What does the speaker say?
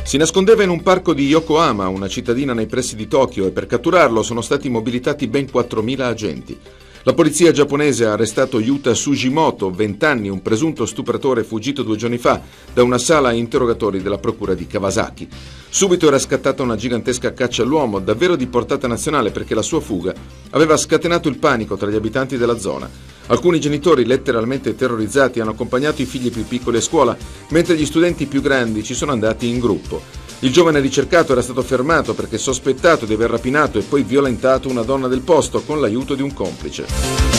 Si nascondeva in un parco di Yokohama, una cittadina nei pressi di Tokyo, e per catturarlo sono stati mobilitati ben 4.000 agenti. La polizia giapponese ha arrestato Yuta Sugimoto, 20 anni, un presunto stupratore fuggito 2 giorni fa da una sala interrogatori della procura di Kawasaki. Subito era scattata una gigantesca caccia all'uomo, davvero di portata nazionale, perché la sua fuga aveva scatenato il panico tra gli abitanti della zona. Alcuni genitori, letteralmente terrorizzati, hanno accompagnato i figli più piccoli a scuola, mentre gli studenti più grandi ci sono andati in gruppo. Il giovane ricercato era stato fermato perché sospettato di aver rapinato e poi violentato una donna del posto con l'aiuto di un complice.